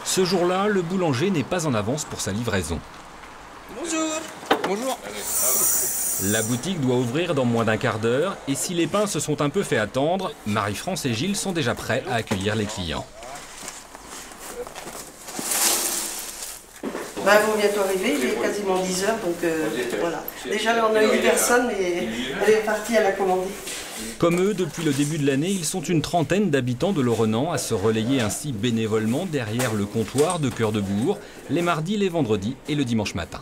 Ce jour-là, le boulanger n'est pas en avance pour sa livraison. Bonjour. Bonjour. La boutique doit ouvrir dans moins d'un quart d'heure et si les pains se sont un peu fait attendre, Marie-France et Gilles sont déjà prêts à accueillir les clients. Ils vont bientôt arriver, il est quasiment 10 h, donc voilà. Déjà là on a eu personne et elle est partie à la commander. Comme eux, depuis le début de l'année, ils sont une trentaine d'habitants de Lorrenans à se relayer ainsi bénévolement derrière le comptoir de Cœur de Bourg, les mardis, les vendredis et le dimanche matin.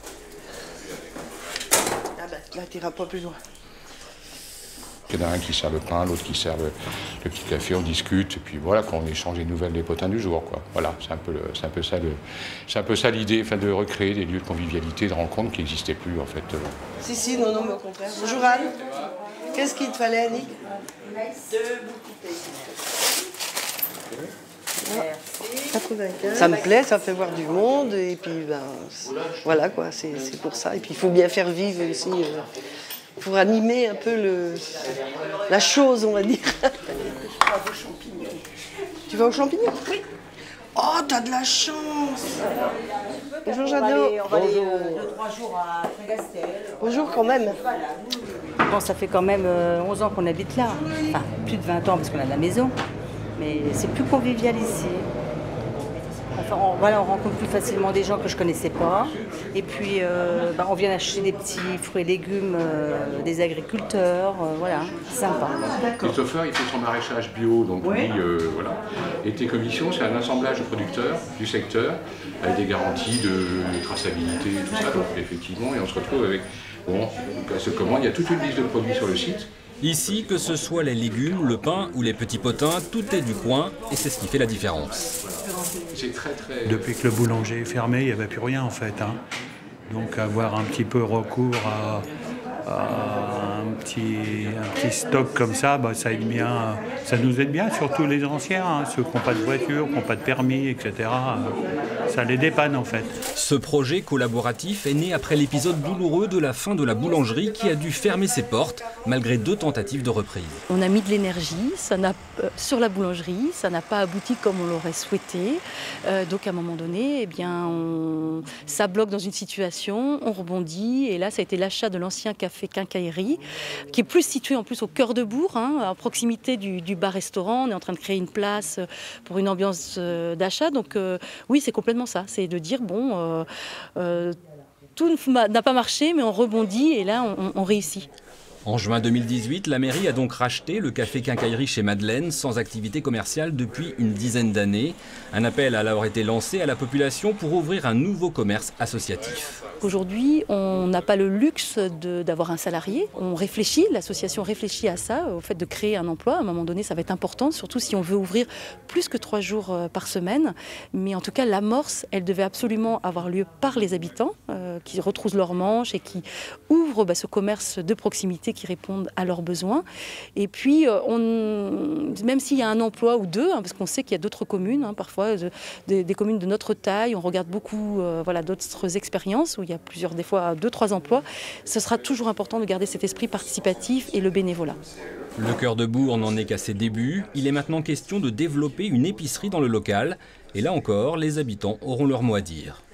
Ah ben, là t'iras pas plus loin. Il y en a un qui sert le pain, l'autre qui sert le petit café, on discute, et puis voilà, quand on échange les nouvelles des potins du jour, quoi. Voilà, c'est un peu ça l'idée, enfin, de recréer des lieux de convivialité, de rencontres qui n'existaient plus en fait. Si, non, mais au contraire. Bonjour Anne. Qu'est-ce qu'il te fallait, Annick? 2 bouteilles. Ça me plaît, ça fait voir du monde, et puis ben, voilà quoi, c'est pour ça. Et puis il faut bien faire vivre aussi. Pour animer un peu la chose, on va dire. Tu vas aux champignons? Oui. Oh, t'as de la chance. Bonjour, Jeannot. On va aller 2-3 jours à Trégastel. Bonjour, quand même. Bon, ça fait quand même 11 ans qu'on habite là. Enfin, plus de 20 ans parce qu'on a la maison. Mais c'est plus convivial ici. Enfin, on rencontre plus facilement des gens que je ne connaissais pas. Et puis, on vient acheter des petits fruits et légumes des agriculteurs. Voilà, c'est sympa. Christopher, il fait son maraîchage bio, donc oui. Voilà. Et tes commissions, c'est un assemblage de producteurs du secteur, avec des garanties de traçabilité et tout ça. Donc, effectivement, et on se retrouve avec, ce commande, il y a toute une liste de produits sur le site. Ici, que ce soit les légumes, le pain ou les petits potins, tout est du coin et c'est ce qui fait la différence. Depuis que le boulanger est fermé, il n'y avait plus rien en fait. Hein. Donc avoir un petit peu recours à un petit stock comme ça, ça aide bien, ça nous aide bien, surtout les anciens, hein, ceux qui n'ont pas de voiture, qui n'ont pas de permis, etc. Ça les dépanne en fait. Ce projet collaboratif est né après l'épisode douloureux de la fin de la boulangerie qui a dû fermer ses portes malgré 2 tentatives de reprise. On a mis de l'énergie sur la boulangerie, ça n'a pas abouti comme on l'aurait souhaité. Donc à un moment donné, ça bloque dans une situation, on rebondit et là ça a été l'achat de l'ancien café Quincaillerie qui est plus situé en plus au cœur de Bourg, hein, à proximité du bar-restaurant. On est en train de créer une place pour une ambiance d'achat. Donc oui, c'est complètement ça, c'est de dire tout n'a pas marché mais on rebondit et là on réussit. En juin 2018, la mairie a donc racheté le café Quincaillerie chez Madeleine, sans activité commerciale depuis une dizaine d'années. Un appel a alors été lancé à la population pour ouvrir un nouveau commerce associatif. Aujourd'hui, on n'a pas le luxe d'avoir un salarié. On réfléchit, l'association réfléchit à ça, au fait de créer un emploi. À un moment donné, ça va être important, surtout si on veut ouvrir plus que 3 jours par semaine. Mais en tout cas, l'amorce, elle devait absolument avoir lieu par les habitants qui retroussent leurs manches et qui ouvrent ce commerce de proximité qui répondent à leurs besoins. Et puis, même s'il y a un emploi ou 2, parce qu'on sait qu'il y a d'autres communes, parfois des communes de notre taille, on regarde beaucoup d'autres expériences où il y a des fois 2-3 emplois, ce sera toujours important de garder cet esprit participatif et le bénévolat. Le Cœur de Bourg n'en est qu'à ses débuts. Il est maintenant question de développer une épicerie dans le local. Et là encore, les habitants auront leur mot à dire.